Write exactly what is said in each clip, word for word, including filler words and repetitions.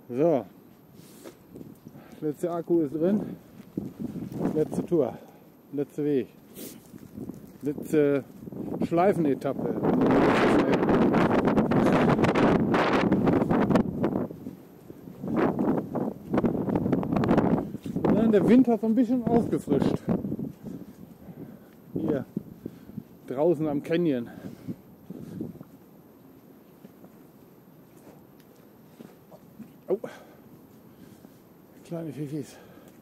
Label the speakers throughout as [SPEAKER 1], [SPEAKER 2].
[SPEAKER 1] So, letzte Akku ist drin, letzte Tour, letzter Weg, letzte Schleifenetappe. Ja, der Wind hat so ein bisschen aufgefrischt. Hier draußen am Canyon. Oh, kleine Fifis.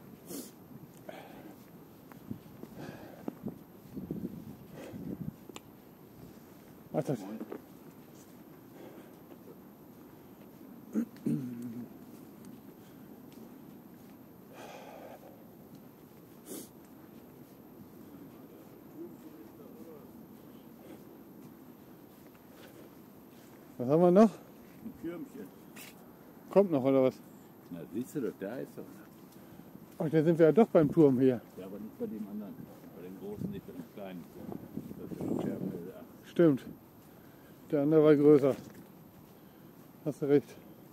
[SPEAKER 1] Warte. Was haben wir noch?
[SPEAKER 2] Ein Türmchen.
[SPEAKER 1] Kommt noch oder was?
[SPEAKER 2] Na, siehst du doch, da ist doch.
[SPEAKER 1] Ach, da sind wir ja doch beim Turm hier.
[SPEAKER 2] Ja, aber nicht bei dem anderen. Bei dem großen, nicht bei dem kleinen. Das ist schon Scherbenhöhe.
[SPEAKER 1] Stimmt. Der andere war größer. Hast du recht.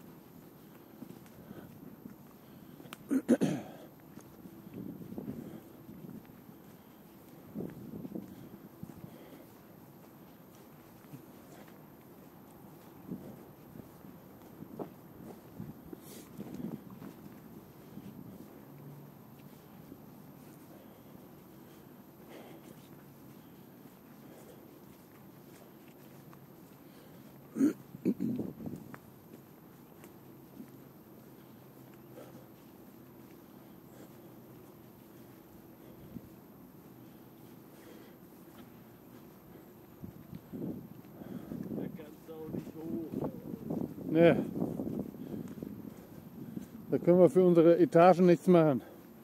[SPEAKER 1] Ne, da können wir für unsere Etagen nichts machen.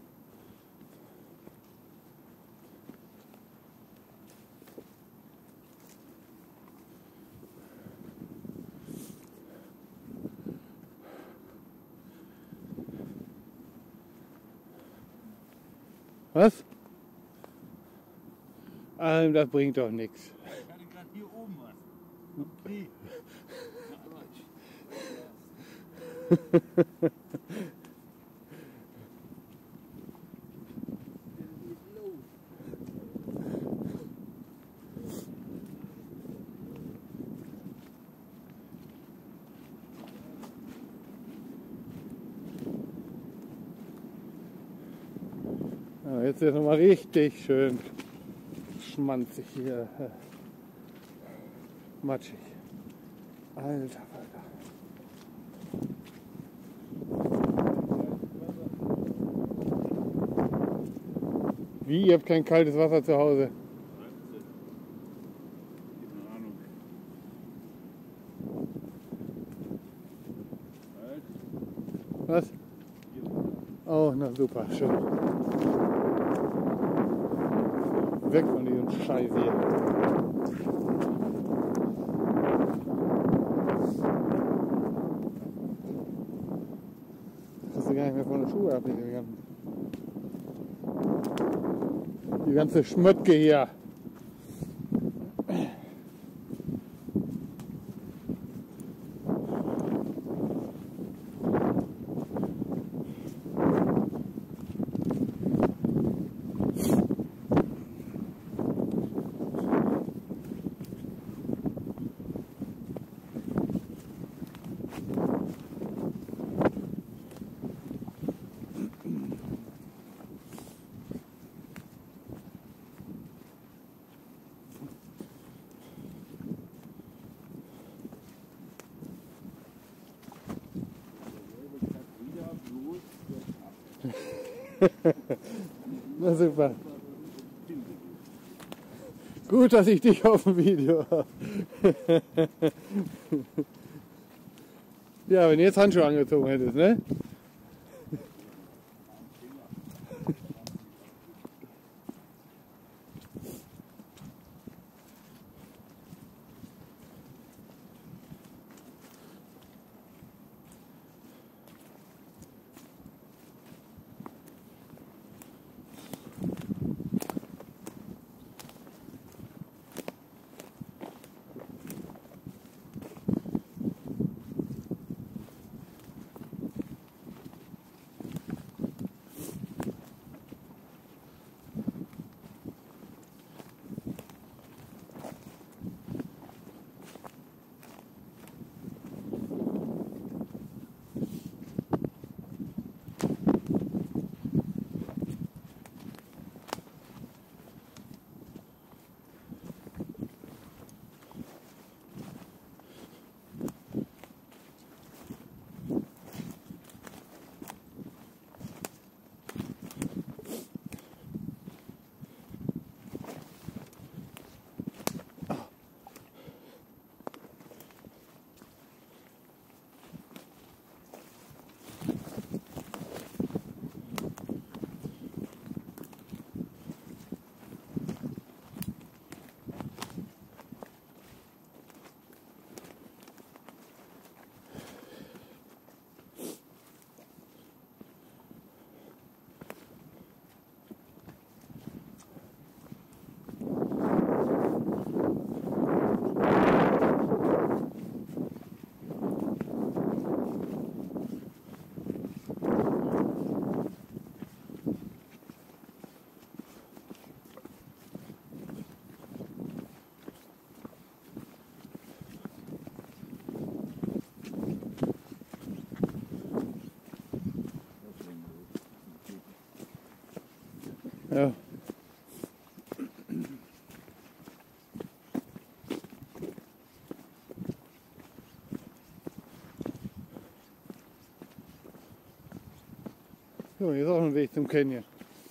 [SPEAKER 1] Was? Alm, das bringt doch nichts.
[SPEAKER 2] Ich hatte gerade hier oben was. Okay.
[SPEAKER 1] Ja, jetzt ist noch mal richtig schön schmanzig hier, matschig. Alter Falter. Wie, ihr habt kein kaltes Wasser zu Hause? Was? Oh, na super, schön. Weg von diesem Scheiß hier. Kriegst du gar nicht mehr von den Schuhe ab, die ganzen. Die ganze Schmötke hier. Na super. Gut, dass ich dich auf dem Video habe. Ja, wenn du jetzt Handschuhe angezogen hättest, ne? Ja. So, hier ist auch ein Weg zum Canyon.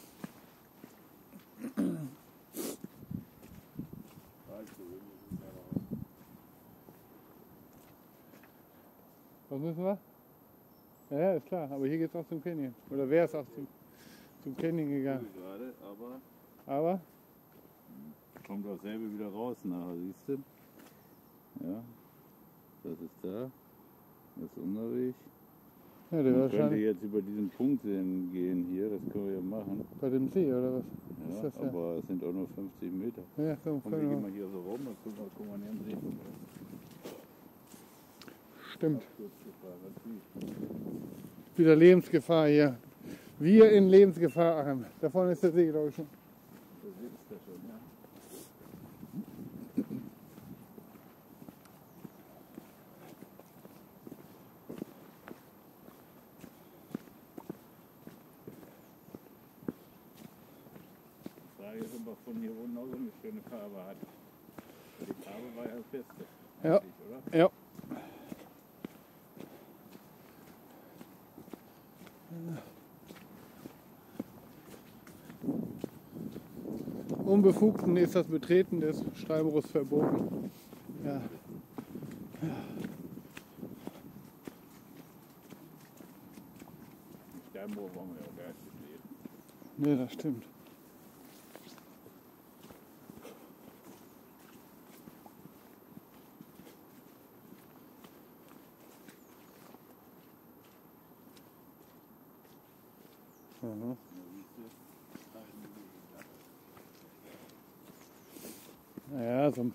[SPEAKER 1] Was müssen wir? Ja, ja, ist klar, aber hier geht es auch zum Canyon. Oder wäre es auch zum, zum Canyon gegangen.
[SPEAKER 2] Gerade, aber
[SPEAKER 1] Aber?
[SPEAKER 2] kommt dasselbe wieder raus nachher, siehst du? Ja, das ist da. Das ist unser Weg.
[SPEAKER 1] Ja, der
[SPEAKER 2] Man
[SPEAKER 1] war
[SPEAKER 2] könnte
[SPEAKER 1] schon
[SPEAKER 2] jetzt über diesen Punkt gehen hier, das können wir ja machen.
[SPEAKER 1] bei dem See, oder was?
[SPEAKER 2] Ja,
[SPEAKER 1] Ist das ja?
[SPEAKER 2] aber es sind auch nur fünfzig Meter.
[SPEAKER 1] Ja, komm,
[SPEAKER 2] Und wir
[SPEAKER 1] können
[SPEAKER 2] gehen
[SPEAKER 1] wir.
[SPEAKER 2] mal hier so rum, dann gucken wir, gucken wir an den See.
[SPEAKER 1] Stimmt.
[SPEAKER 2] Absturzgefahr, natürlich.
[SPEAKER 1] Wieder Lebensgefahr hier. Wir in Lebensgefahr, Achim. Da vorne ist der See, glaube ich schon.
[SPEAKER 2] Da sitzt er schon, ja. Die Frage ist, ob er von hier unten auch so eine schöne Farbe hat. Die Farbe war ja das Beste.
[SPEAKER 1] Ja.
[SPEAKER 2] eigentlich, Oder?
[SPEAKER 1] Ja. Unbefugten ist das Betreten des Steinbruchs verboten. Ja.
[SPEAKER 2] Den Steinbruch wollen wir ja auch gar nicht sehen.
[SPEAKER 1] Ne, das stimmt. Mhm. Ja, so.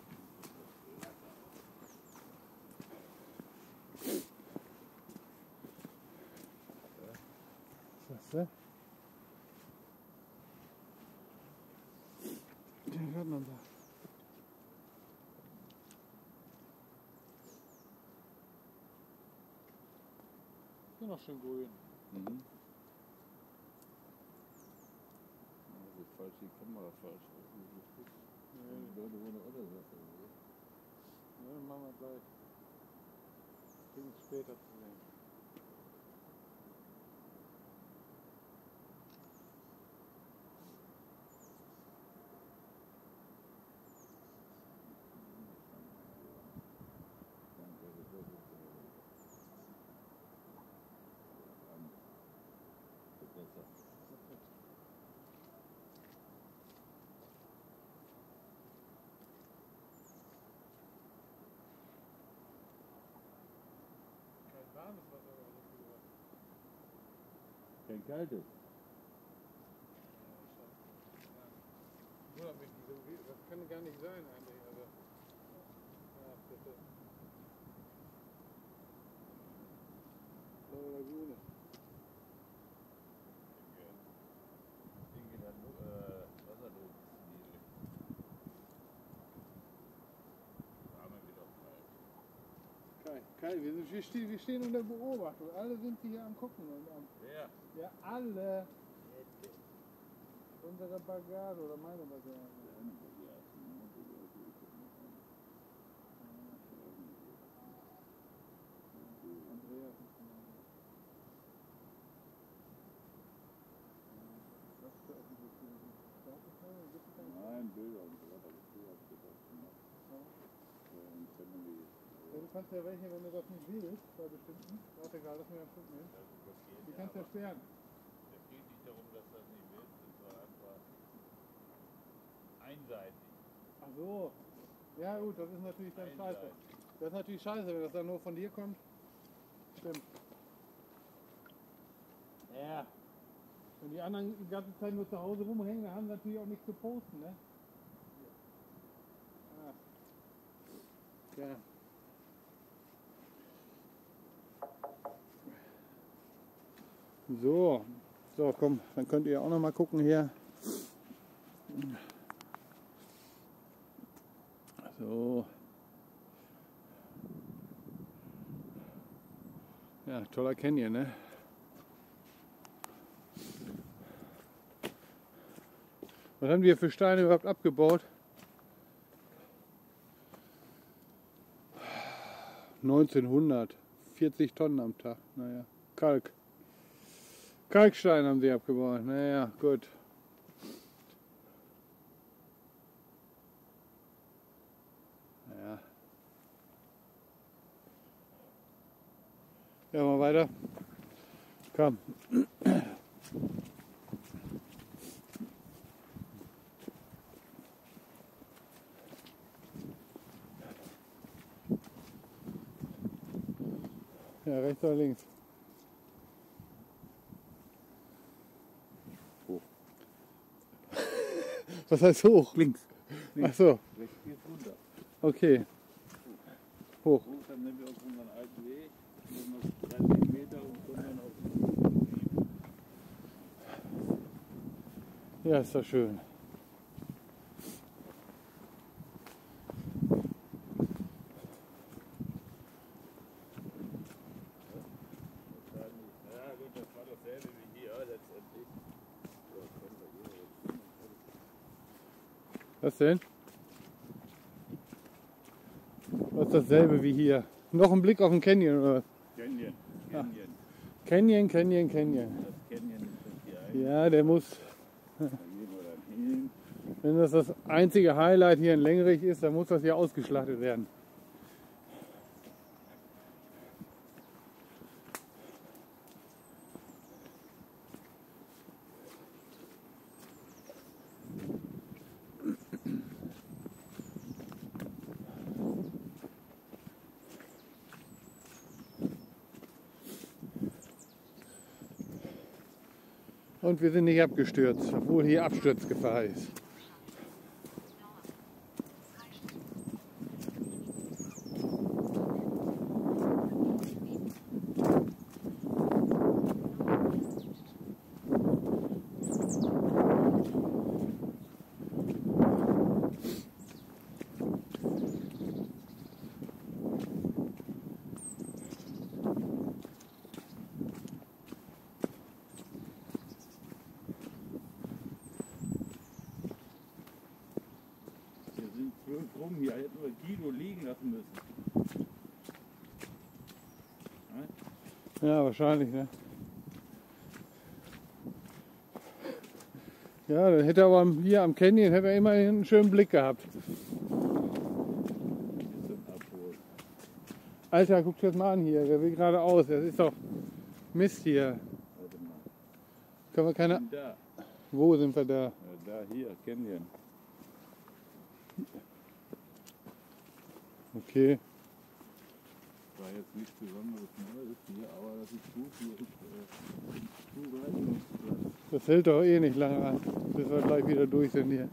[SPEAKER 1] Was ist das? Den hört man da. Hier noch schön grün.
[SPEAKER 2] Mhm. Das ist falsch, die Kamera falsch. Die Leute wollen auch das Wasser.
[SPEAKER 1] Ne, machen wir gleich. Kriegen es später zu sehen. Kein warmes Wasser oder so viel Wasser.
[SPEAKER 2] Kein kaltes.
[SPEAKER 1] Wundert mich diese, das kann gar nicht sein eigentlich, also. Ja, bitte. Blaue Lagune.
[SPEAKER 2] Dinge dann äh, Wasserdruck ist niedrig. Warme wieder kalt.
[SPEAKER 1] Kai, Kai, wir, sind, wir, stehen, wir stehen unter Beobachtung. Alle sind hier am Gucken und am.
[SPEAKER 2] Wer?
[SPEAKER 1] Ja, alle. Unsere Bagage oder meine Bagage. Andreas ist genauso. Was für öffentliche Kirche? Staatsbefreiung? Gibt es keine?
[SPEAKER 2] Nein, Bilder und so weiter. Das ist auch gedacht. Und Family.
[SPEAKER 1] Ja, du kannst ja welche, wenn du das nicht willst, bei bestimmten. Warte gerade, lass mir einen Punkt nehmen. Die kannst du ja sperren.
[SPEAKER 2] Es geht nicht darum, dass das nicht willst, das war einfach einseitig.
[SPEAKER 1] Ach so. Ja gut, das ist natürlich dann scheiße.
[SPEAKER 2] Einseitig.
[SPEAKER 1] Das ist natürlich scheiße, wenn das dann nur von dir kommt. Stimmt. Ja. Wenn die anderen die ganze Zeit nur zu Hause rumhängen, dann haben sie natürlich auch nichts zu posten, ne? Ah. Ja. So. So, komm, dann könnt ihr auch noch mal gucken hier. So. Ja, toller Canyon, ne? Was haben wir für Steine überhaupt abgebaut? neunzehnhundert. vierzig Tonnen am Tag. Naja, Kalk. Kalkstein haben sie abgebaut. Naja, gut. Naja. Ja, mal weiter. Komm. Ja, rechts oder links?
[SPEAKER 2] Hoch.
[SPEAKER 1] Was heißt hoch?
[SPEAKER 2] Links.
[SPEAKER 1] Ach so,
[SPEAKER 2] Rechts geht's runter.
[SPEAKER 1] okay. Hoch.
[SPEAKER 2] Hoch, dann nehmen wir auf unseren alten Weg. Nehmen noch dreißig Meter und kommen dann auf den
[SPEAKER 1] Ja, ist doch schön.
[SPEAKER 2] Ja gut, das war dasselbe wie hier letztendlich.
[SPEAKER 1] Was denn? Was ist dasselbe wie hier? Noch ein Blick auf den Canyon oder was?
[SPEAKER 2] Canyon, Canyon.
[SPEAKER 1] Canyon, Canyon, Canyon.
[SPEAKER 2] Das Canyon ist das hier ein.
[SPEAKER 1] Ja, der muss,
[SPEAKER 2] Da gehen wir dann hin.
[SPEAKER 1] wenn das das einzige Highlight hier in Lengerich ist, dann muss das hier ausgeschlachtet werden. Und wir sind nicht abgestürzt, obwohl hier Absturzgefahr ist.
[SPEAKER 2] Wir sind schön rum hier, hätten wir Guido liegen lassen müssen.
[SPEAKER 1] Ja, wahrscheinlich, ne? Ja, dann hätte er aber hier am Canyon hätte er immerhin einen schönen Blick gehabt.
[SPEAKER 2] Wir sind abholen.
[SPEAKER 1] Alter, guck dir das mal an hier, der will geradeaus. Das ist doch Mist hier.
[SPEAKER 2] Warte mal.
[SPEAKER 1] Können wir keine.
[SPEAKER 2] Da.
[SPEAKER 1] Wo sind wir da?
[SPEAKER 2] Ja, da, hier, Canyon.
[SPEAKER 1] Okay.
[SPEAKER 2] War jetzt nichts Besonderes Neues hier, aber das ist gut. Hier ist äh, Zuweisungsplatz.
[SPEAKER 1] Das hält doch eh nicht lange an, bis wir gleich wieder durch sind hier.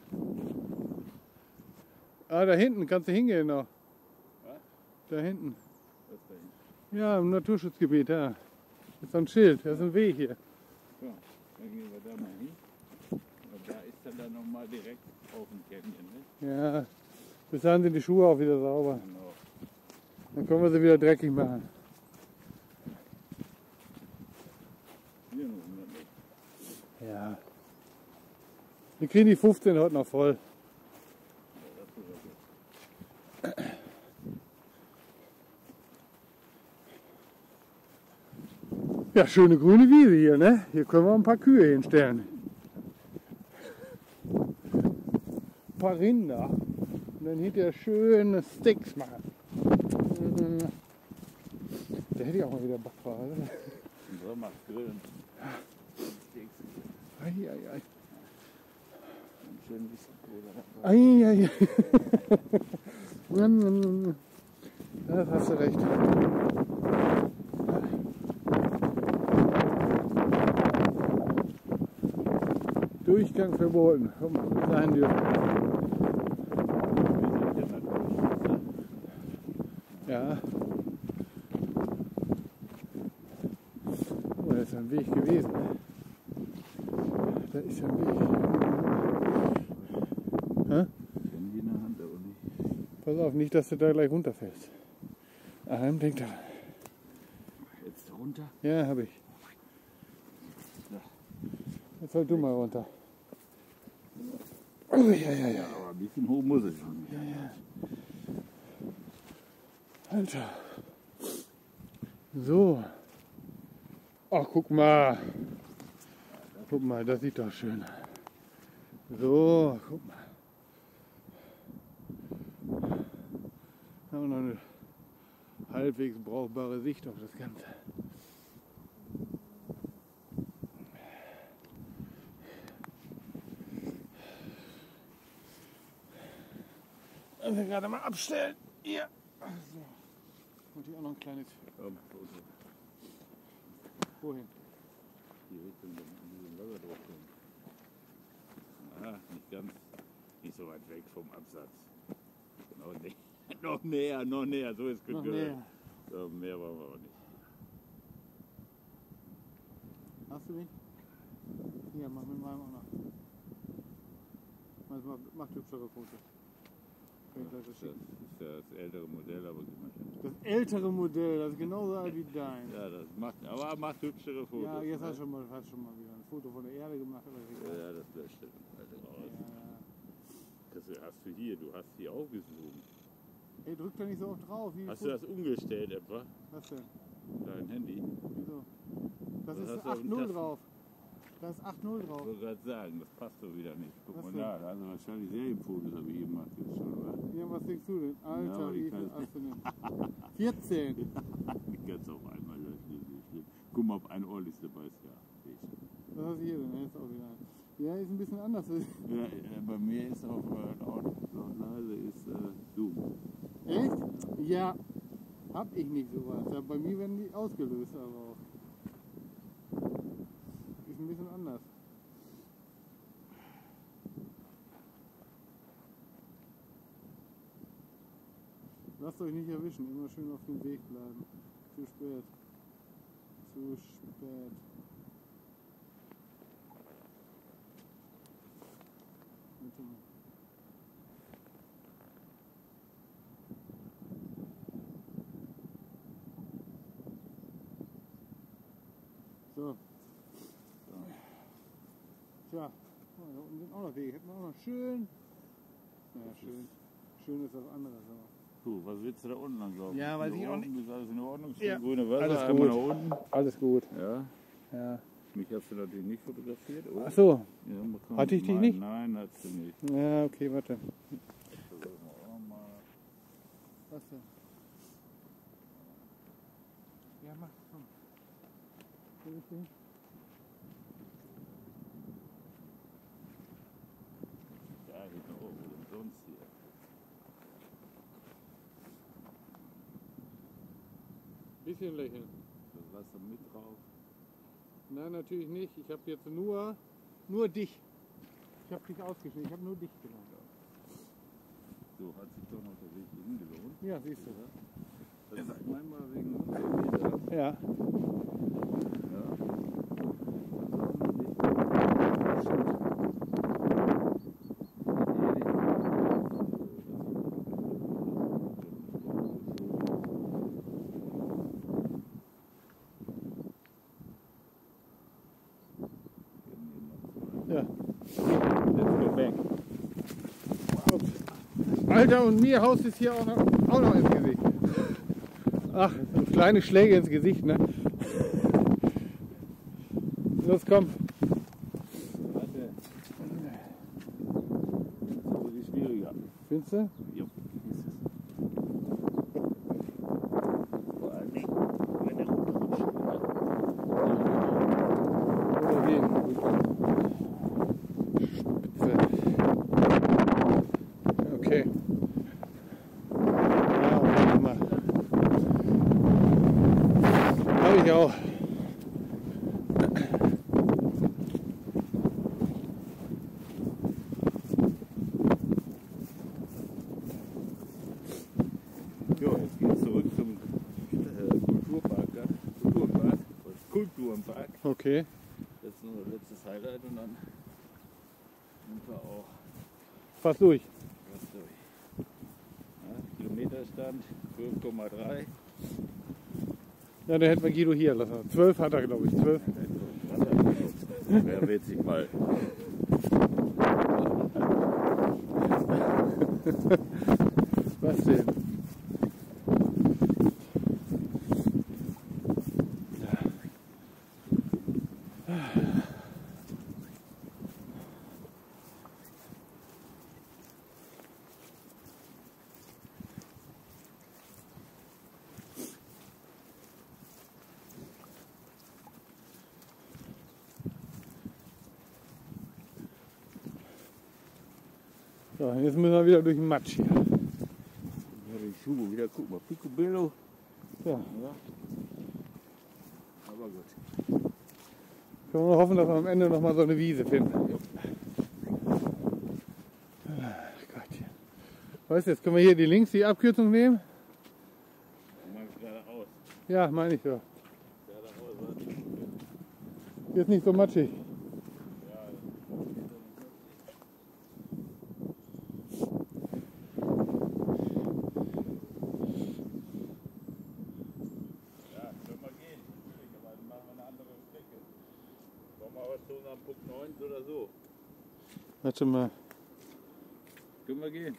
[SPEAKER 1] Ah, da hinten kannst du hingehen noch.
[SPEAKER 2] Was?
[SPEAKER 1] Da hinten.
[SPEAKER 2] Was da hinten?
[SPEAKER 1] Ja, im Naturschutzgebiet, ja. Das ist so ein Schild, da ist ein Weg hier.
[SPEAKER 2] So, dann gehen wir da mal hin. Und da ist dann, dann nochmal direkt auf dem Canyon. Ne?
[SPEAKER 1] Ja, bis dahin sind die Schuhe auch wieder sauber.
[SPEAKER 2] Genau.
[SPEAKER 1] Dann können wir sie wieder dreckig machen.
[SPEAKER 2] Hier noch hundert Meter.
[SPEAKER 1] Ja. Wir kriegen die fünfzehn heute noch voll.
[SPEAKER 2] Ja, das ist ja gut.
[SPEAKER 1] Ja, schöne grüne Wiese hier, ne? Hier können wir ein paar Kühe hinstellen. Ein paar Rinder. Und dann hinterher schöne Steaks machen. Da hätte ich auch mal wieder Bock drauf. Oder?
[SPEAKER 2] Im Sommer grillen. Steaks.
[SPEAKER 1] Ei, ei, ei.
[SPEAKER 2] Und schön Whisky Cola.
[SPEAKER 1] Ei, ei, ei. Da hast du recht. Durchgang verboten. Komm mal, bis dahin dürfen. Ja. Oh, da ist ein Weg gewesen. Da ist ein Weg. Hä?
[SPEAKER 2] Handy in der Hand, aber nicht.
[SPEAKER 1] Pass auf, nicht, dass du da gleich runterfällst. Ahim, denk daran.
[SPEAKER 2] Jetzt runter.
[SPEAKER 1] Ja, hab ich.
[SPEAKER 2] Ja.
[SPEAKER 1] Jetzt halt du mal runter.
[SPEAKER 2] Ja.
[SPEAKER 1] Oh, ja, ja, ja.
[SPEAKER 2] Aber ein bisschen hoch muss es schon.
[SPEAKER 1] Ja, ja. Alter. So. Ach, guck mal. Guck mal, das sieht doch schön. So, guck mal. Haben wir noch eine halbwegs brauchbare Sicht auf das Ganze. Also gerade mal abstellen. Hier. So. Und hier auch noch ein kleines.
[SPEAKER 2] Ähm,
[SPEAKER 1] Wohin?
[SPEAKER 2] Die Richtung, in diesem Lager drauf kommen. Ah, nicht ganz, nicht so weit weg vom Absatz. Genau, nee. Noch näher, noch näher, so ist gut
[SPEAKER 1] Noch
[SPEAKER 2] gehört.
[SPEAKER 1] näher.
[SPEAKER 2] So, mehr wollen wir auch nicht.
[SPEAKER 1] Hast du mich? Hier, mach mit meinem auch noch. Also mach, mach hübschere Fotos.
[SPEAKER 2] Das ist das, ist das ältere Modell, aber gib mal schon.
[SPEAKER 1] Das ältere Modell, das ist genauso alt wie dein.
[SPEAKER 2] Ja, das macht, aber macht hübschere Fotos.
[SPEAKER 1] Ja, jetzt
[SPEAKER 2] ne?
[SPEAKER 1] hast du schon mal, hast schon mal wieder ein Foto von der Erde gemacht. Aber
[SPEAKER 2] Ja, ja, das löscht das alte raus.
[SPEAKER 1] ja.
[SPEAKER 2] Das hast du hier, du hast hier auch gezoomt.
[SPEAKER 1] Ey, drück da nicht so oft drauf. Wie
[SPEAKER 2] Hast du das umgestellt etwa?
[SPEAKER 1] Was denn?
[SPEAKER 2] Dein Handy?
[SPEAKER 1] Wieso? Das
[SPEAKER 2] Was
[SPEAKER 1] ist
[SPEAKER 2] hast du auf
[SPEAKER 1] acht
[SPEAKER 2] dem
[SPEAKER 1] null
[SPEAKER 2] Tasten?
[SPEAKER 1] drauf. Da ist acht null
[SPEAKER 2] Ich
[SPEAKER 1] drauf.
[SPEAKER 2] wollte gerade sagen, das passt doch wieder nicht. Guck
[SPEAKER 1] Was
[SPEAKER 2] mal
[SPEAKER 1] denn?
[SPEAKER 2] da, da hast du wahrscheinlich Serienfotos habe ich gemacht jetzt schon, oder?
[SPEAKER 1] Ja, was denkst du denn? Alter,
[SPEAKER 2] aber die
[SPEAKER 1] wie viel
[SPEAKER 2] kann-
[SPEAKER 1] hast du denn? vierzehn.
[SPEAKER 2] Ich kann es auch einmal löschen, das ist nicht schlimm. Guck mal, ob ein ordentlich dabei ist, ja. Sehe ich schon.
[SPEAKER 1] Was hast du hier denn? Jetzt auch wieder. Ja, ist ein bisschen anders.
[SPEAKER 2] Ja, äh, bei mir ist auch äh, laut, laut leise ist äh, Zoom.
[SPEAKER 1] Echt? Ja. Hab ich nicht sowas. Ja, bei mir werden die ausgelöst, aber auch. Ist ein bisschen anders. Lasst euch nicht erwischen, immer schön auf dem Weg bleiben. Zu spät. Zu spät. Warte mal. So. Tja, oh, da unten sind auch noch Wege. Hätten wir auch noch schön. Naja, schön. Schön ist was anderes. Aber.
[SPEAKER 2] Puh, was willst du da unten lang glauben?
[SPEAKER 1] Ja, weiß
[SPEAKER 2] Da
[SPEAKER 1] ich auch
[SPEAKER 2] oben Ist alles in Ordnung? Schön
[SPEAKER 1] Ja,
[SPEAKER 2] grüne Wasser,
[SPEAKER 1] alles
[SPEAKER 2] einmal
[SPEAKER 1] gut.
[SPEAKER 2] nach unten.
[SPEAKER 1] Alles gut.
[SPEAKER 2] Ja,
[SPEAKER 1] Ja.
[SPEAKER 2] mich hast du natürlich nicht fotografiert, oder?
[SPEAKER 1] Ach so.
[SPEAKER 2] Ja, man kann-
[SPEAKER 1] Hatte ich dich
[SPEAKER 2] nein,
[SPEAKER 1] nicht?
[SPEAKER 2] Nein, hast du nicht.
[SPEAKER 1] Ja, okay, warte.
[SPEAKER 2] Das sollten wir auch mal.
[SPEAKER 1] Was denn? Ja, mach, komm. Wo ist die?
[SPEAKER 2] Ja, hinten oben, wo denn sonst hier?
[SPEAKER 1] Bisschen lächeln.
[SPEAKER 2] Das Wasser mit drauf.
[SPEAKER 1] Nein, natürlich nicht. Ich habe jetzt nur, nur dich. Ich habe dich ausgeschnitten. Ich habe nur dich genommen.
[SPEAKER 2] So, hat sich doch noch der Weg hierhin gelohnt.
[SPEAKER 1] Ja, siehst du.
[SPEAKER 2] Das ist manchmal wegen unserer Meter.
[SPEAKER 1] Ja. Ja.
[SPEAKER 2] Let's go back.
[SPEAKER 1] Alter, und mir haust es hier auch noch, auch noch ins Gesicht. Ach, so kleine Schläge ins Gesicht, ne? Los, komm.
[SPEAKER 2] Warte. Das ist ein bisschen schwieriger.
[SPEAKER 1] Findest du?
[SPEAKER 2] Jo, ist es. Vor allem, wenn der runterrutscht.
[SPEAKER 1] Oder den. Spitze. Okay. Ja, warte mal. Hab ich auch.
[SPEAKER 2] Jo, jetzt geht's zurück zum äh, Kulturpark. Da. Kulturpark. Kulturpark.
[SPEAKER 1] Okay.
[SPEAKER 2] Das ist nur letztes Highlight und dann sind wir auch
[SPEAKER 1] Fast durch.
[SPEAKER 2] fast durch. Ja, Kilometerstand zwölf Komma drei.
[SPEAKER 1] Ja, dann hätten wir Guido hier lassen. zwölf hat er, glaube ich. zwölf.
[SPEAKER 2] Wer wird sich mal
[SPEAKER 1] Was denn? So, jetzt müssen wir wieder durch den Matsch hier.
[SPEAKER 2] Ja, die Schuhe wieder, guck mal, Picobello.
[SPEAKER 1] Ja.
[SPEAKER 2] Ja. Aber gut.
[SPEAKER 1] Können wir nur hoffen, dass wir am Ende noch mal so eine Wiese finden. Ach Gottchen. Weißt du, jetzt können wir hier die links die Abkürzung nehmen?
[SPEAKER 2] Du meinst geradeaus.
[SPEAKER 1] Ja, meine ich so.
[SPEAKER 2] Geradeaus, was?
[SPEAKER 1] Hier ist nicht so matschig.
[SPEAKER 2] Am Punkt neun oder so.
[SPEAKER 1] Warte mal.
[SPEAKER 2] Können wir gehen?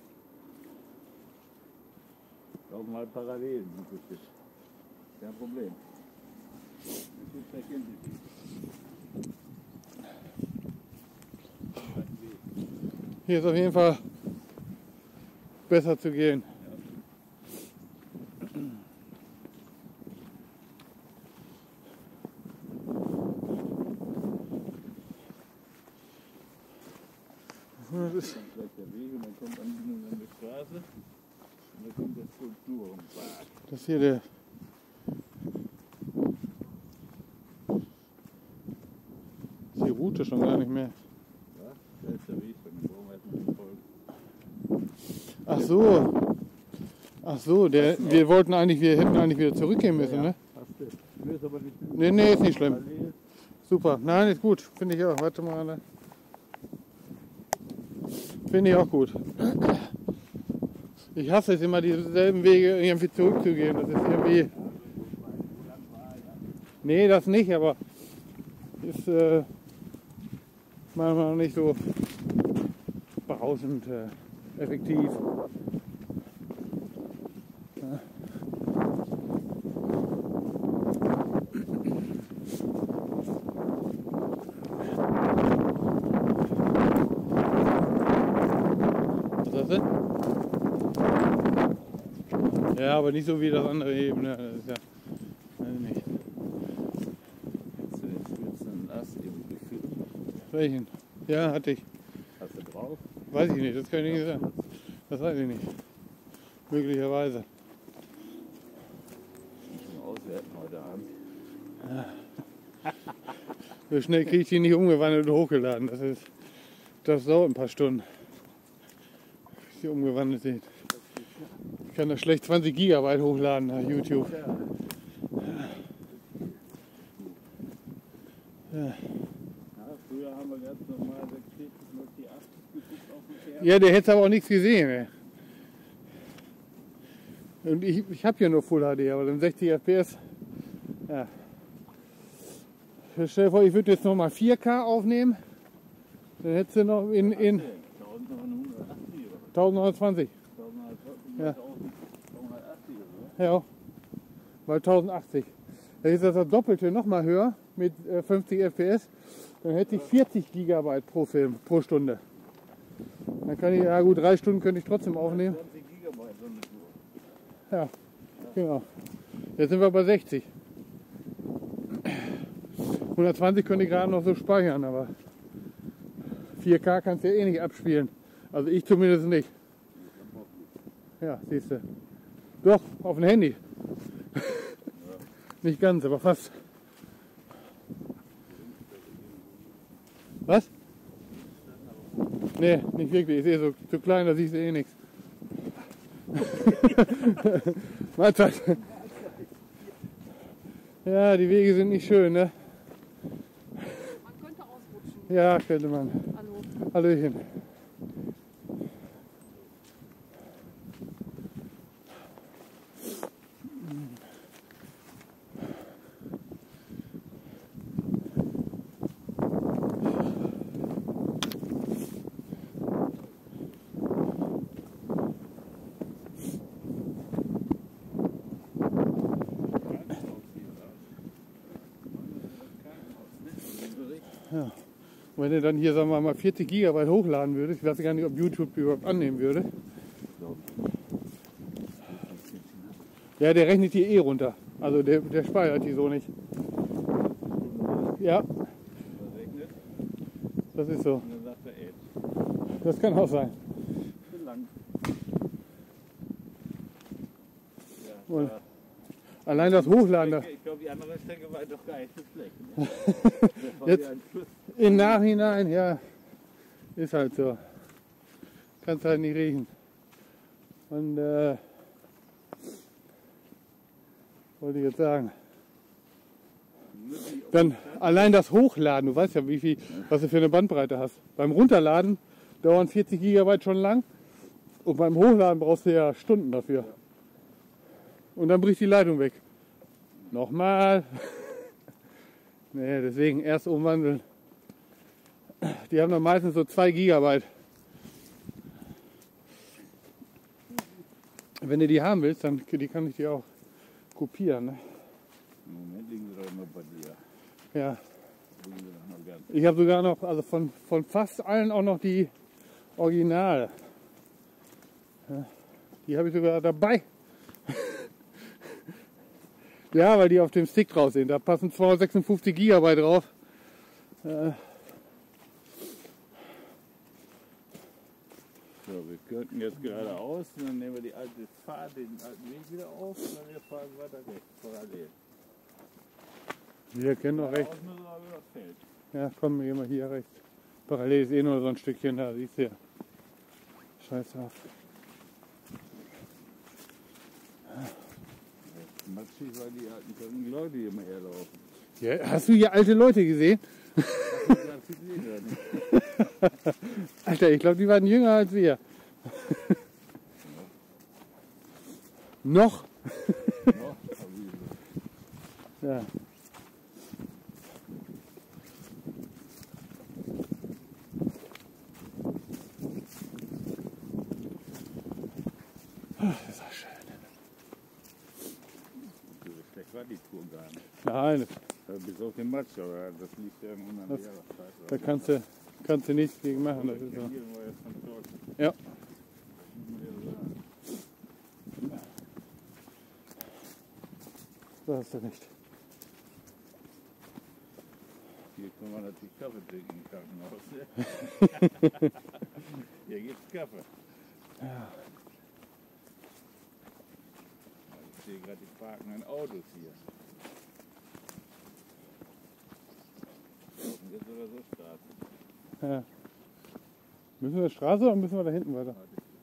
[SPEAKER 2] Laufen halt parallel. Kein Problem.
[SPEAKER 1] Hier ist auf jeden Fall besser zu gehen.
[SPEAKER 2] Das ist dann vielleicht der Weg und dann kommt an die Straße und dann kommt das Skulpturenpark.
[SPEAKER 1] Das ist hier der. Ist die Route schon gar nicht mehr.
[SPEAKER 2] Ja, da ist der Weg, dann brauchen wir erstmal folgen.
[SPEAKER 1] Ach so. Ach so, der, wir wollten eigentlich, wir hätten eigentlich wieder zurückgehen müssen, ne?
[SPEAKER 2] Hast du. Nee, ist aber nicht schlimm.
[SPEAKER 1] Nee, nee, ist nicht schlimm.
[SPEAKER 2] Parallel.
[SPEAKER 1] Super. Nein, ist gut. Finde ich auch. Warte mal. Ne? Finde ich auch gut. Ich hasse es immer, dieselben Wege irgendwie zurückzugehen. Das ist irgendwie. Nee, das nicht, aber ist äh, manchmal nicht so berauschend äh, effektiv. Ja. Ja, aber nicht so wie das andere eben. Ne? Das ist ja, weiß ich nicht.
[SPEAKER 2] Jetzt wird es einen Ast eben geführt.
[SPEAKER 1] Welchen? Ja, hatte ich.
[SPEAKER 2] Hast du drauf?
[SPEAKER 1] Weiß ich nicht, das kann ich nicht sagen. Das weiß ich nicht. Möglicherweise.
[SPEAKER 2] Nicht nur auswerten heute Abend.
[SPEAKER 1] So schnell kriege ich die nicht umgewandelt und hochgeladen. Das ist, das dauert ein paar Stunden. Bis die umgewandelt sind. Ich kann da schlecht zwanzig Gigabyte hochladen nach YouTube.
[SPEAKER 2] Ja.
[SPEAKER 1] Ja,
[SPEAKER 2] Ja, früher haben wir ganz normal sechsundvierzig null vier achtzig geguckt auf dem Pferd.
[SPEAKER 1] ja der hätte aber auch nichts gesehen. Ey. Und ich, ich habe ja nur Full H D, aber dann sechzig F P S. Ja. Stell dir vor, ich würde jetzt nochmal vier K aufnehmen. Dann hättest du noch in, in
[SPEAKER 2] neunzehnhundertachtzig oder
[SPEAKER 1] Ja.
[SPEAKER 2] neunzehnhundertachtzig oder?
[SPEAKER 1] Ja, weil tausendachtzig. Dann ist das das Doppelte nochmal höher mit äh, fünfzig F P S. Dann hätte ich vierzig Gigabyte pro Film, pro Stunde. Dann kann ich, ja gut, drei Stunden könnte ich trotzdem aufnehmen.
[SPEAKER 2] zwanzig Gigabyte so eine Tour.
[SPEAKER 1] Ja, genau. Jetzt sind wir bei sechzig. hundertzwanzig könnte ich gerade noch so speichern, aber vier K kannst du ja eh nicht abspielen. Also ich zumindest nicht. Ja, siehst du. Doch, auf dem Handy. Nicht ganz, aber fast. Was? Nee, nicht wirklich. Ist eh so zu klein, da siehst du eh nichts. Mahlzeit. Ja, die Wege sind nicht schön, ne?
[SPEAKER 3] Man könnte ausrutschen.
[SPEAKER 1] Ja, könnte man.
[SPEAKER 3] Hallo.
[SPEAKER 1] Hallöchen. Ja. Und wenn du dann hier, sagen wir mal, vierzig Gigabyte hochladen würdest, ich weiß gar nicht, ob YouTube die überhaupt annehmen würde. Ja, der rechnet die eh runter. Also der, der speichert die so nicht. Ja,
[SPEAKER 2] Regnet
[SPEAKER 1] das ist so.
[SPEAKER 2] und dann sagt er, ey,
[SPEAKER 1] Das kann auch sein.
[SPEAKER 2] zu lang. Ja,
[SPEAKER 1] Und
[SPEAKER 2] aber
[SPEAKER 1] allein das Hochladen, da-
[SPEAKER 2] ich glaube, die andere Strecke war doch gar nicht so schlecht. Ne? Das war
[SPEAKER 1] Jetzt-
[SPEAKER 2] ja ein Schluss.
[SPEAKER 1] im Nachhinein, ja, ist halt so. Kannst halt nicht riechen. Und äh, wollte ich jetzt sagen. Dann allein das Hochladen, du weißt ja, wie viel, was du für eine Bandbreite hast. Beim Runterladen dauern vierzig Gigabyte schon lang und beim Hochladen brauchst du ja Stunden dafür. Und dann bricht die Leitung weg. Nochmal. Nee, deswegen erst umwandeln. Die haben dann meistens so zwei Gigabyte. Wenn du die haben willst, dann die kann ich dir auch kopieren. Ne?
[SPEAKER 2] Im Moment liegen sie doch immer bei dir.
[SPEAKER 1] Ja.
[SPEAKER 2] Liegen sie doch noch ganz.
[SPEAKER 1] Ich habe sogar noch, also von, von fast allen auch noch die Originale. Ja, die habe ich sogar dabei. Ja, weil die auf dem Stick drauf sind. Da passen zweihundertsechsundfünfzig Gigabyte drauf. Äh,
[SPEAKER 2] So, wir könnten jetzt geradeaus und dann nehmen wir die alte Fahrt, den alten Weg wieder auf und dann wir fahren weiter rechts, parallel.
[SPEAKER 1] wir kennen noch rechts.
[SPEAKER 2] Geradeaus müssen wir aber über das Feld.
[SPEAKER 1] Ja, komm, wir gehen mal hier rechts. Parallel ist eh nur so ein Stückchen da, siehst du ja. Scheiß drauf.
[SPEAKER 2] Matschig, weil die alten kranken Leute hier immer herlaufen.
[SPEAKER 1] Ja, hast du hier alte Leute gesehen?
[SPEAKER 2] Das ist ganz viel Leder, ne?
[SPEAKER 1] Alter, ich glaube, die waren jünger als wir. Noch?
[SPEAKER 2] Ja, aber wie-
[SPEAKER 1] Ja. Ah, das ist auch schön.
[SPEAKER 2] so schlecht war die Tour gar nicht.
[SPEAKER 1] Nein,
[SPEAKER 2] Äh, Bis auf den Matsch, aber das liegt ja im hundert
[SPEAKER 1] Das-
[SPEAKER 2] Jahreszeit.
[SPEAKER 1] da kannst du, kannst du nichts gegen machen. Das ist so.
[SPEAKER 2] Hier war jetzt von dort.
[SPEAKER 1] Ja.
[SPEAKER 2] muss man ja sagen.
[SPEAKER 1] Das hast du nicht.
[SPEAKER 2] Hier kann man natürlich Kaffee trinken im Krankenhaus. Hier gibt's Kaffee.
[SPEAKER 1] Ja.
[SPEAKER 2] Ich sehe gerade die parkenden Autos hier. Und jetzt oder so Straße.
[SPEAKER 1] Ja. Müssen wir Straße oder müssen wir da hinten weiter?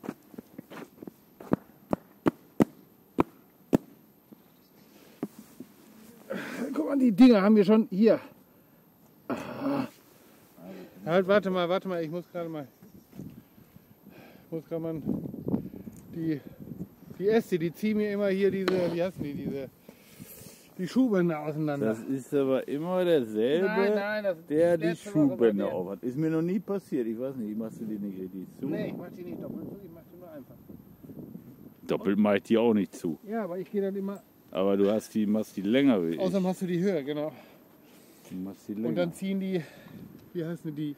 [SPEAKER 1] Guck mal, die Dinger haben wir schon hier. Ah. Halt, warte mal, warte mal, ich muss gerade mal. Ich muss gerade mal. Die, die Äste, die ziehen mir immer hier diese, wie heißen die, diese. Die Schuhbänder auseinander.
[SPEAKER 2] Das ist aber immer derselbe,
[SPEAKER 1] Nein, nein, das-
[SPEAKER 2] der
[SPEAKER 1] das
[SPEAKER 2] die
[SPEAKER 1] letzte Woche bei
[SPEAKER 2] Schuhbänder
[SPEAKER 1] dir.
[SPEAKER 2] aufhat. Ist mir noch nie passiert. Ich weiß nicht, machst du die nicht richtig zu?
[SPEAKER 1] Nee, ich mach die nicht doppelt zu, ich mach die nur einfach.
[SPEAKER 2] Doppelt mache ich die auch nicht zu.
[SPEAKER 1] Ja, aber ich gehe dann immer.
[SPEAKER 2] Aber du hast die, machst die länger wie ich.
[SPEAKER 1] Außerdem hast du die Höhe, genau.
[SPEAKER 2] Du machst die länger.
[SPEAKER 1] Und dann ziehen die, wie heißen die?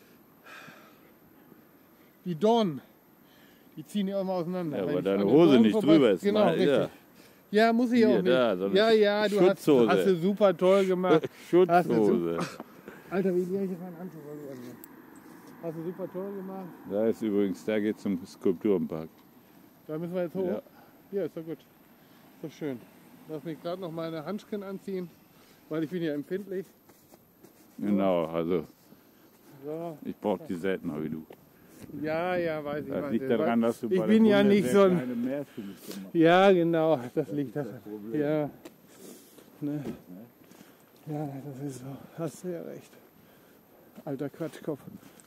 [SPEAKER 1] Die Dornen. Die ziehen ja immer auseinander.
[SPEAKER 2] ja,
[SPEAKER 1] Wenn
[SPEAKER 2] weil
[SPEAKER 1] ich
[SPEAKER 2] deine
[SPEAKER 1] an den
[SPEAKER 2] Hose
[SPEAKER 1] Dornen
[SPEAKER 2] nicht
[SPEAKER 1] vorbei-
[SPEAKER 2] drüber ist.
[SPEAKER 1] Genau,
[SPEAKER 2] Mal,
[SPEAKER 1] richtig.
[SPEAKER 2] ja.
[SPEAKER 1] Ja, muss ich
[SPEAKER 2] Hier,
[SPEAKER 1] auch nicht.
[SPEAKER 2] da, so eine
[SPEAKER 1] ja, ja, du hast,
[SPEAKER 2] Schutzhose.
[SPEAKER 1] hast du super toll gemacht. Hast du
[SPEAKER 2] Schutzhose.
[SPEAKER 1] Alter, wie wäre ich meinen Anzug verloren? Hast du super toll gemacht.
[SPEAKER 2] Da ist übrigens, da geht zum Skulpturenpark.
[SPEAKER 1] Da müssen wir jetzt hoch.
[SPEAKER 2] Ja.
[SPEAKER 1] Ja, ist doch gut. Ist doch schön. Lass mich gerade noch meine Handschuhe anziehen, weil ich bin ja empfindlich.
[SPEAKER 2] Genau, also
[SPEAKER 1] So.
[SPEAKER 2] ich brauche die seltener wie du.
[SPEAKER 1] Ja, ja, weiß ich.
[SPEAKER 2] Das
[SPEAKER 1] weiß
[SPEAKER 2] liegt
[SPEAKER 1] ich.
[SPEAKER 2] daran, dass du
[SPEAKER 1] ich
[SPEAKER 2] bei
[SPEAKER 1] bin
[SPEAKER 2] der
[SPEAKER 1] ja nicht so
[SPEAKER 2] Bundeswehr
[SPEAKER 1] ein.
[SPEAKER 2] keine Märsche mitgemacht hast.
[SPEAKER 1] Ja, genau, das liegt
[SPEAKER 2] das
[SPEAKER 1] daran.
[SPEAKER 2] Problem.
[SPEAKER 1] Ja. Ne? Ja, das ist so. Hast du ja recht. Alter Quatschkopf.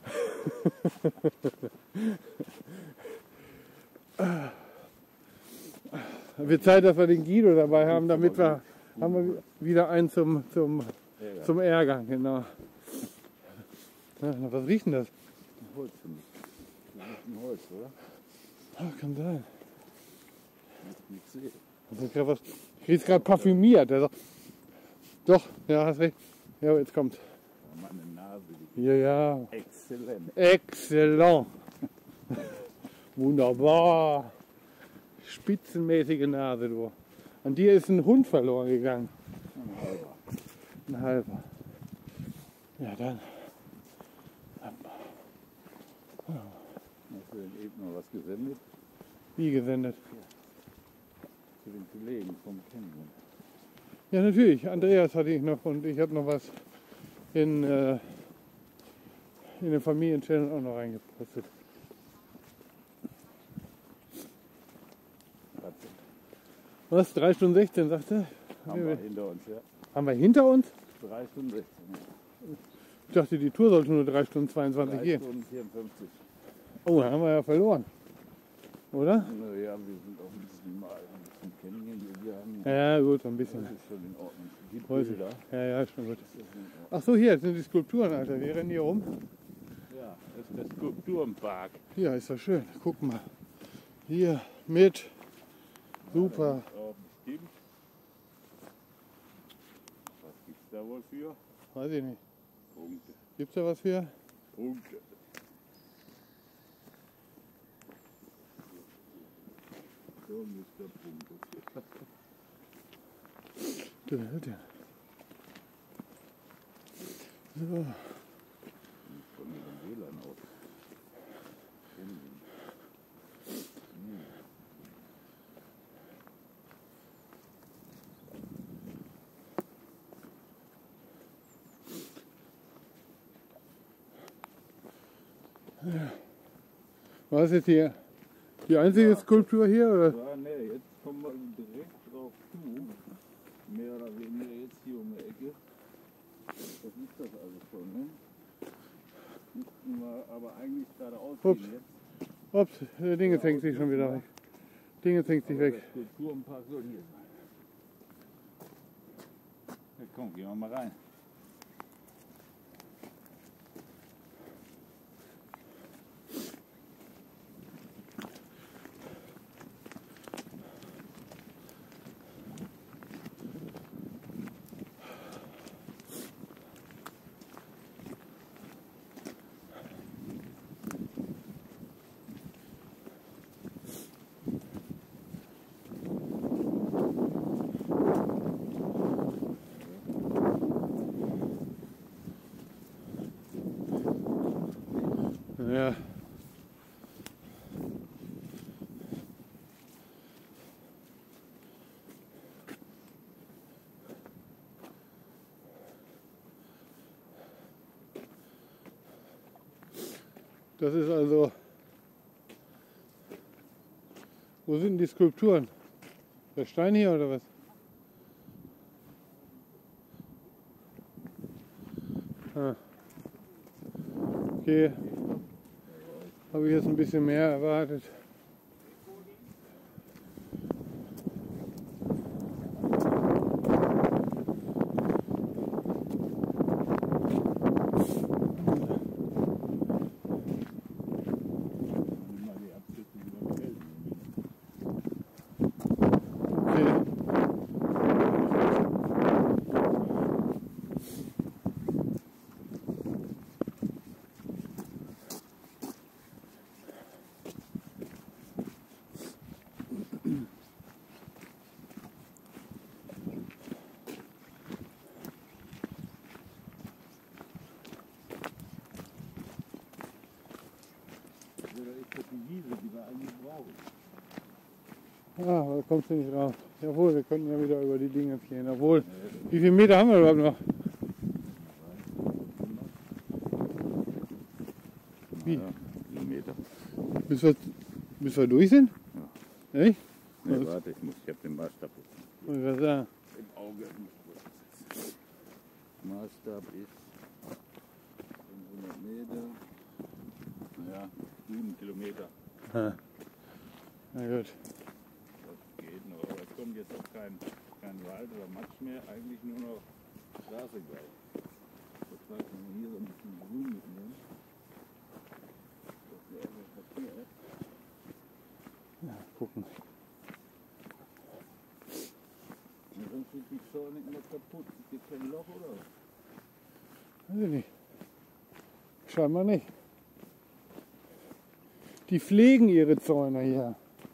[SPEAKER 1] Wird Zeit, dass wir den Guido dabei haben, damit wir, haben wir wieder einen zum, zum,
[SPEAKER 2] Ja,
[SPEAKER 1] zum Ärgern. Genau. Ja, na, was riecht denn das?
[SPEAKER 2] Holz für mich. Das ist ein Holz, oder?
[SPEAKER 1] Ah, kann sein.
[SPEAKER 2] Ich sehe.
[SPEAKER 1] Das ist grad was, ich rieche gerade parfümiert. Also, doch, ja, hast recht. Ja, jetzt kommt.
[SPEAKER 2] Meine Nase, die
[SPEAKER 1] Ja, ja.
[SPEAKER 2] exzellent.
[SPEAKER 1] Exzellent. Wunderbar. Spitzenmäßige Nase, du. An dir ist ein Hund verloren gegangen.
[SPEAKER 2] Ein halber.
[SPEAKER 1] Ein halber. Ja, dann.
[SPEAKER 2] Hast du denn eben noch was gesendet?
[SPEAKER 1] Wie gesendet?
[SPEAKER 2] Zu den Kollegen vom Canyon.
[SPEAKER 1] Ja, natürlich. Andreas hatte ich noch und ich habe noch was in, äh, in den Familienchannel auch noch reingepostet. Was? drei Stunden sechzehn, sagte?
[SPEAKER 2] Haben wir hinter uns, ja.
[SPEAKER 1] Haben wir hinter uns?
[SPEAKER 2] drei Stunden sechzehn.
[SPEAKER 1] Ich dachte, die Tour sollte nur drei Stunden zweiundzwanzig
[SPEAKER 2] drei
[SPEAKER 1] gehen.
[SPEAKER 2] Stunden vierundfünfzig.
[SPEAKER 1] Oh, dann haben wir ja verloren. Oder?
[SPEAKER 2] Naja, wir sind auch ein bisschen mal ein bisschen kennengelernt.
[SPEAKER 1] Ja, gut, ein bisschen.
[SPEAKER 2] Das ist schon in Ordnung. Die
[SPEAKER 1] Heute.
[SPEAKER 2] Bilder.
[SPEAKER 1] Ja, ja, schon gut.
[SPEAKER 2] Das ist in Ordnung.
[SPEAKER 1] Ach so, hier sind die Skulpturen, Alter. Wir rennen hier rum.
[SPEAKER 2] Ja, das ist der Skulpturenpark.
[SPEAKER 1] Hier ist das schön. Guck mal. Hier mit. Super.
[SPEAKER 2] Auch bestimmt. Was gibt's da wohl für?
[SPEAKER 1] Weiß ich nicht.
[SPEAKER 2] Punkte.
[SPEAKER 1] Gibt's da was für?
[SPEAKER 2] Punkte. So Mister Punkte.
[SPEAKER 1] Du, hört ihr. So.
[SPEAKER 2] Von mit dem W L A N aus.
[SPEAKER 1] War das jetzt hier die einzige Skulptur hier? Oder?
[SPEAKER 2] Ja, nee, jetzt kommen wir direkt drauf zu. Mehr oder weniger jetzt hier um die Ecke. Das ist das alles schon, ne? Müssten wir aber eigentlich geradeaus
[SPEAKER 1] Ups.
[SPEAKER 2] gehen jetzt.
[SPEAKER 1] Ups, der Dinge fängt sich schon wieder weg. Dinge fängt sich
[SPEAKER 2] Aber
[SPEAKER 1] weg.
[SPEAKER 2] der Skulpturenpark soll hier sein. Ja, komm, gehen wir mal rein.
[SPEAKER 1] Ja. Das ist also. Wo sind die Skulpturen? Der Stein hier oder was? Ah. Okay. Habe ich jetzt ein bisschen mehr erwartet.
[SPEAKER 2] Mal die Abschnitte über den Felsen.
[SPEAKER 1] Okay.
[SPEAKER 2] Oder ist das die Wiese, die wir eigentlich brauchen?
[SPEAKER 1] Ah, da kommst du nicht raus. Jawohl, wir könnten ja wieder über die Dinge gehen. Obwohl, wie viele Meter haben wir überhaupt noch? Wie?
[SPEAKER 2] Ja, Kilometer.
[SPEAKER 1] Bis wir, bis wir durch sind? Ja. Echt?
[SPEAKER 2] Nee,
[SPEAKER 1] Was?
[SPEAKER 2] warte, ich muss, ich hab den Maßstab
[SPEAKER 1] Was soll ich sagen?
[SPEAKER 2] im Auge. Maßstab ist fünfhundert Meter. Naja, sieben Kilometer.
[SPEAKER 1] Ah. Na gut.
[SPEAKER 2] Das geht noch, aber es kommt jetzt auch kein, kein Wald oder Matsch mehr, eigentlich nur noch Straße gleich. Das heißt, wenn wir hier so ein bisschen grün mitnehmen, das wäre etwas passiert.
[SPEAKER 1] Ja, gucken.
[SPEAKER 2] Und sonst sind die Schorniken noch kaputt. Ist hier kein Loch oder?
[SPEAKER 1] Weiß ich nicht. Scheinbar nicht. Die pflegen ihre Zäune hier.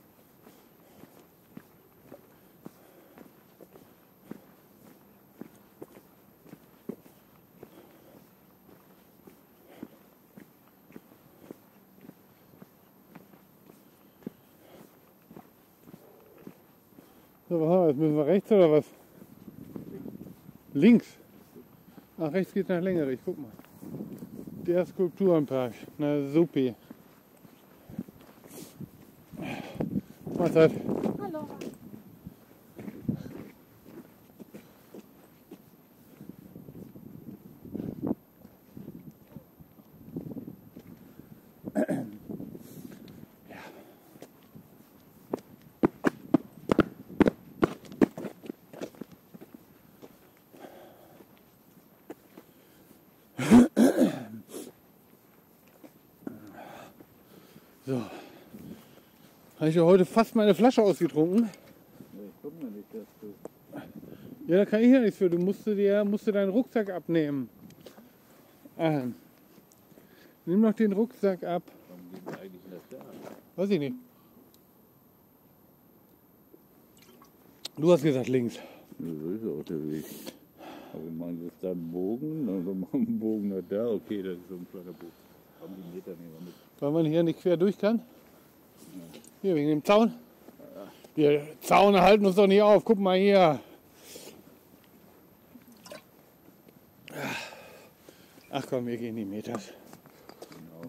[SPEAKER 1] So, was haben wir jetzt? Müssen wir rechts oder was? Links. Ach, rechts geht nach Längerich, guck mal. Der Skulpturenpark. Na, supi. Mahlzeit.
[SPEAKER 3] Hallo.
[SPEAKER 1] So. Habe ich ja heute fast meine Flasche ausgetrunken.
[SPEAKER 2] Ja, ich guck mal nicht, dass du.
[SPEAKER 1] Ja, da kann ich ja nichts für. Du musst dir musst deinen Rucksack abnehmen. Ah. Nimm doch den Rucksack ab.
[SPEAKER 2] Warum geht denn eigentlich das da?
[SPEAKER 1] Weiß ich nicht. Du hast gesagt links.
[SPEAKER 2] Ja, so ist auch der Weg. Aber man ist da einen Bogen, dann machen wir einen Bogen nach da. Okay, das ist so ein kleiner Bogen. Haben die Meter nehmen wir mit.
[SPEAKER 1] Weil man hier nicht quer durch kann. Hier wegen dem Zaun. Die Zaune halten uns doch nicht auf. Guck mal hier. Ach komm, wir gehen die Meters.
[SPEAKER 2] Genau.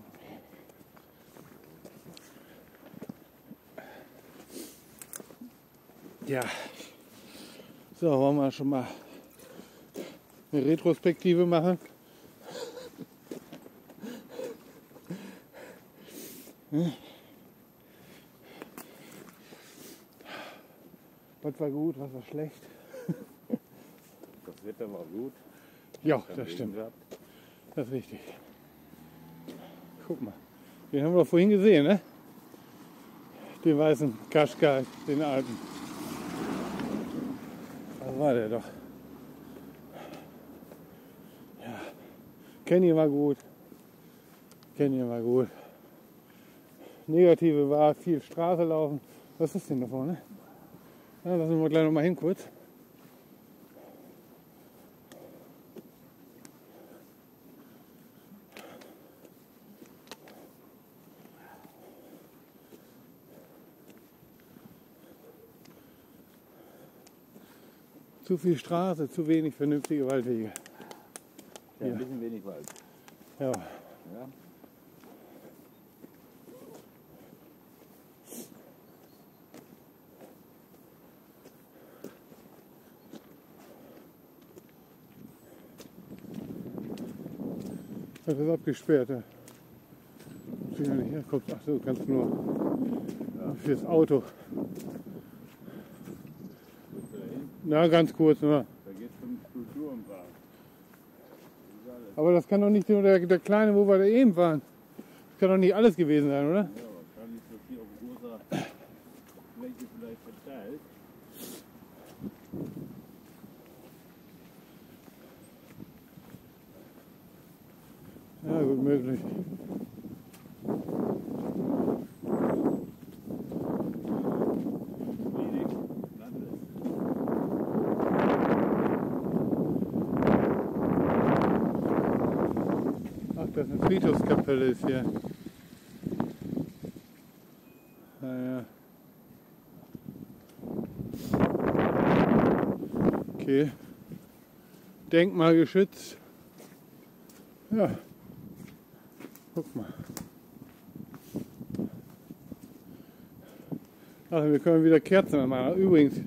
[SPEAKER 1] Ja. So, wollen wir schon mal eine Retrospektive machen. Hm. Was war gut, was war schlecht?
[SPEAKER 2] Das Wetter war gut.
[SPEAKER 1] Ja,
[SPEAKER 2] Kein
[SPEAKER 1] das
[SPEAKER 2] Regen
[SPEAKER 1] stimmt.
[SPEAKER 2] gehabt.
[SPEAKER 1] Das ist richtig. Guck mal. Den haben wir doch vorhin gesehen, ne? Den weißen Kaschkar, den alten. Was war der doch? Ja. Canyon war gut. Canyon war gut. Negative war viel Straße laufen. Was ist denn da vorne? Ja, lassen wir gleich noch mal hin kurz. Zu viel Straße, zu wenig vernünftige Waldwege.
[SPEAKER 2] Ja, ein bisschen wenig Wald.
[SPEAKER 1] Ja.
[SPEAKER 2] Ja.
[SPEAKER 1] Das ist abgesperrt. Ja. Muss ich ja nicht herkommen. Ach so, kannst nur ja. Fürs Auto. Na, ganz kurz nur.
[SPEAKER 2] Da geht es zum Kulturenpark.
[SPEAKER 1] Aber das kann doch nicht nur der, der kleine, wo wir da eben waren. Das kann doch nicht alles gewesen sein, oder?
[SPEAKER 2] Ja, wahrscheinlich ist das hier auf großer Fläche vielleicht verteilt.
[SPEAKER 1] Ja, gut möglich.
[SPEAKER 2] Wenig Landes.
[SPEAKER 1] Ach, das ist eine Friedhofskapelle ist hier. Naja. Okay. Denkmalgeschützt. Ja. Guck mal. Ach, wir können wieder Kerzen machen. Übrigens,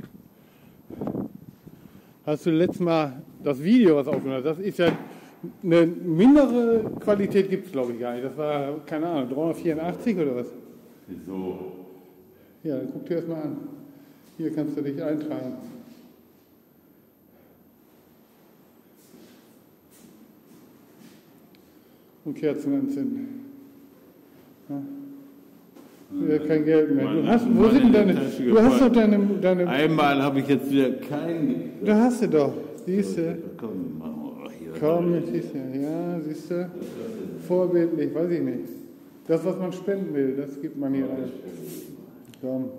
[SPEAKER 1] hast du letztes Mal das Video, was aufgenommen hast, das ist ja eine mindere Qualität, gibt es glaube ich gar nicht. Das war, keine Ahnung, dreihundertvierundachtzig oder was?
[SPEAKER 2] Wieso?
[SPEAKER 1] Ja, dann guck dir das mal an. Hier kannst du dich eintragen. Und Kerzen anzünden. Ja. Ja, kein Geld mehr. Du hast, wo sind denn deine, du hast doch deine, deine...
[SPEAKER 2] Einmal habe ich jetzt wieder kein.
[SPEAKER 1] Da hast du doch, siehst du.
[SPEAKER 2] Komm, machen wir hier.
[SPEAKER 1] Komm, siehst du, ja, siehst du, vorbildlich, weiß ich nicht. Das, was man spenden will, das gibt man hier rein. Komm.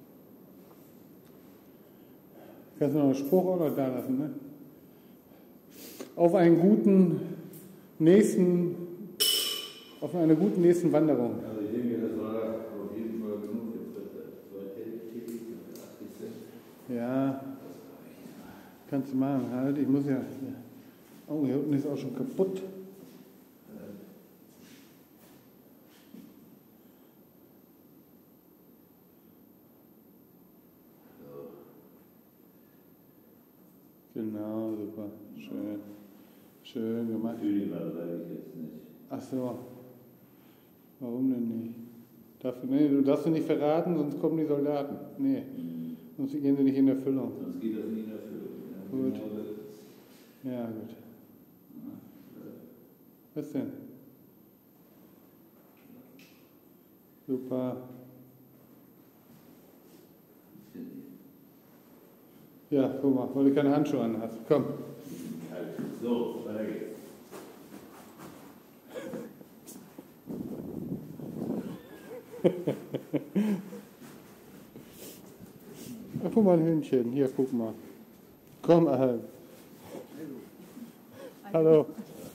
[SPEAKER 1] Kannst du noch einen Spruch auch noch da lassen, ne? Auf einen guten nächsten, auf einer guten nächsten Wanderung.
[SPEAKER 2] Also ich denke, das war auf jeden Fall genug jetzt.
[SPEAKER 1] Ja, kannst du machen, halt, ich muss ja. Oh, hier unten ist auch schon kaputt. Genau, super, schön, schön gemacht.
[SPEAKER 2] Natürlich war das jetzt nicht.
[SPEAKER 1] Ach so, warum denn nicht? Darf, nee, du darfst du nicht verraten, sonst kommen die Soldaten. Nee,
[SPEAKER 2] Mhm.
[SPEAKER 1] sonst gehen sie nicht in Erfüllung.
[SPEAKER 2] Sonst geht das nicht in Erfüllung. Ja,
[SPEAKER 1] Gut.
[SPEAKER 2] genau das.
[SPEAKER 1] Ja, gut. Was denn? Super. Ja, guck mal, weil du keine Handschuhe an hast. Komm.
[SPEAKER 2] So, weiter geht's.
[SPEAKER 1] Ach, guck mal, ein Hühnchen. Hier, guck mal. Komm, Alm. Hallo.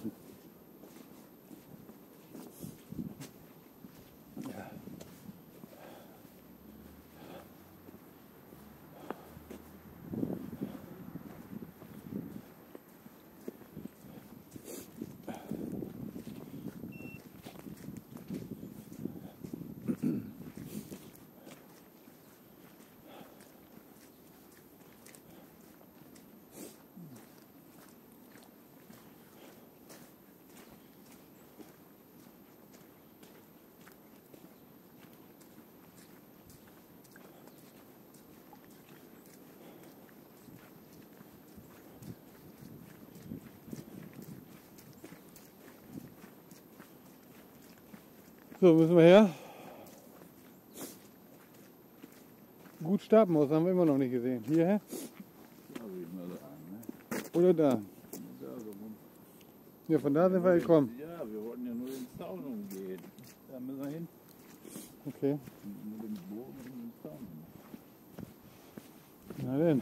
[SPEAKER 1] So, müssen wir her. Gut Stabmoos haben wir immer noch nicht gesehen. Hierher?
[SPEAKER 2] Ja, würde ich mal sagen, ne?
[SPEAKER 1] Oder da?
[SPEAKER 2] Da so rum.
[SPEAKER 1] Ja, von da sind wir gekommen.
[SPEAKER 2] Ja, wir wollten ja nur den Zaun umgehen. Da müssen wir hin.
[SPEAKER 1] Okay.
[SPEAKER 2] Mit dem Bogen und dem Zaun.
[SPEAKER 1] Na denn.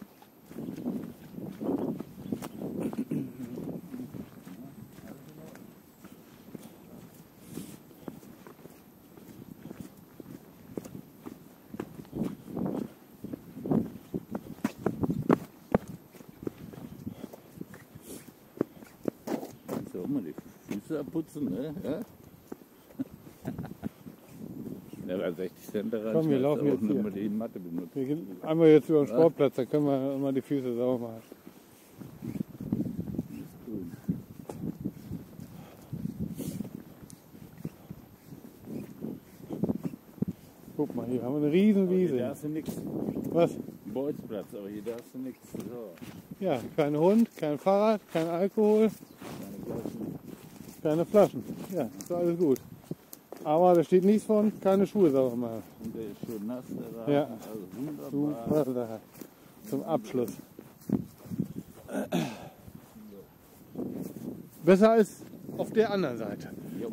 [SPEAKER 2] So, mal die Füße abputzen, ne? Ja? Ja, bei sechzig Cent daran.
[SPEAKER 1] Komm, wir
[SPEAKER 2] schmeißt
[SPEAKER 1] laufen
[SPEAKER 2] du auch
[SPEAKER 1] jetzt
[SPEAKER 2] nur
[SPEAKER 1] hier.
[SPEAKER 2] mal die Matte benutzen.
[SPEAKER 1] Wir gehen einmal jetzt über den Sportplatz, da können wir mal die Füße sauber machen.
[SPEAKER 2] Gut.
[SPEAKER 1] Guck mal, hier haben wir eine riesen
[SPEAKER 2] Aber hier
[SPEAKER 1] Wiese.
[SPEAKER 2] darfst du nichts.
[SPEAKER 1] Was?
[SPEAKER 2] Bolzplatz, aber hier darfst du nichts. So,
[SPEAKER 1] Ja, kein Hund, kein Fahrrad, kein Alkohol,
[SPEAKER 2] meine Flaschen.
[SPEAKER 1] keine Flaschen. Ja, ist alles gut. Aber da steht nichts von, keine Schuhe sauber machen.
[SPEAKER 2] Und der ist schon nass, der Rasen.
[SPEAKER 1] Ja.
[SPEAKER 2] Also wunderbar.
[SPEAKER 1] Super Sache. Zum Abschluss. Besser als auf der anderen Seite.
[SPEAKER 2] Jo.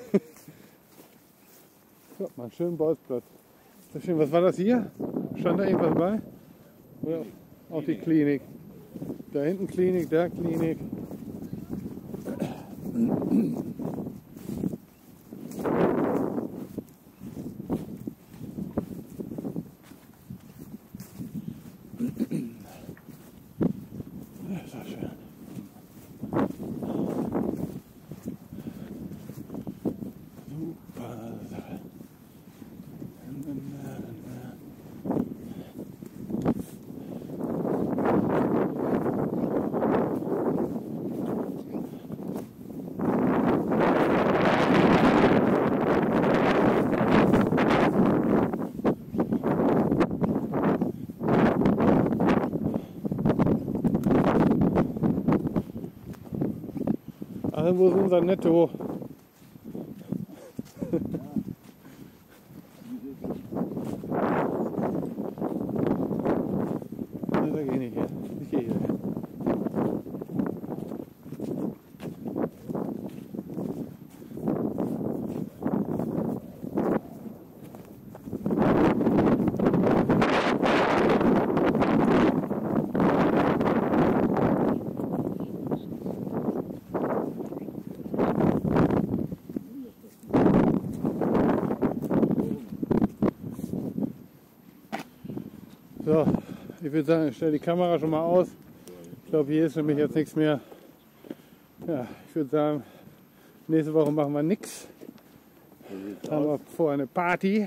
[SPEAKER 1] Guck mal, schön Bolzplatz. Sehr schön. Was war das hier? Stand da irgendwas bei? Oder auch die Klinik. Da hinten Klinik, da Klinik. Das war schön. Super Sache. Also wo ist unser Netto? Ja, da gehe ich nicht her. Ich gehe hier hin. Ich würde sagen, ich stelle die Kamera schon mal aus. Ich glaube, hier ist nämlich jetzt nichts mehr. Ja, ich würde sagen, nächste Woche machen wir nichts. Dann haben wir vor eine Party.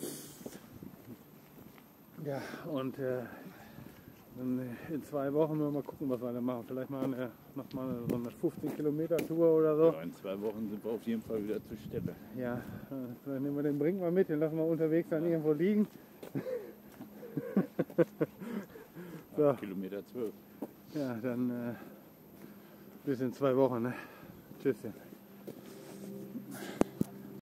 [SPEAKER 1] Ja, und äh, dann in zwei Wochen müssen wir mal gucken, was wir da machen. Vielleicht machen wir noch mal so eine fünfzehn Kilometer Tour oder so.
[SPEAKER 2] Ja, in zwei Wochen sind wir auf jeden Fall wieder zur Stelle.
[SPEAKER 1] Ja, äh, vielleicht nehmen wir den, bringen wir mit, den lassen wir unterwegs dann irgendwo liegen. So.
[SPEAKER 2] Kilometer zwölf.
[SPEAKER 1] Ja, dann äh, bis in zwei Wochen. Ne? Tschüss.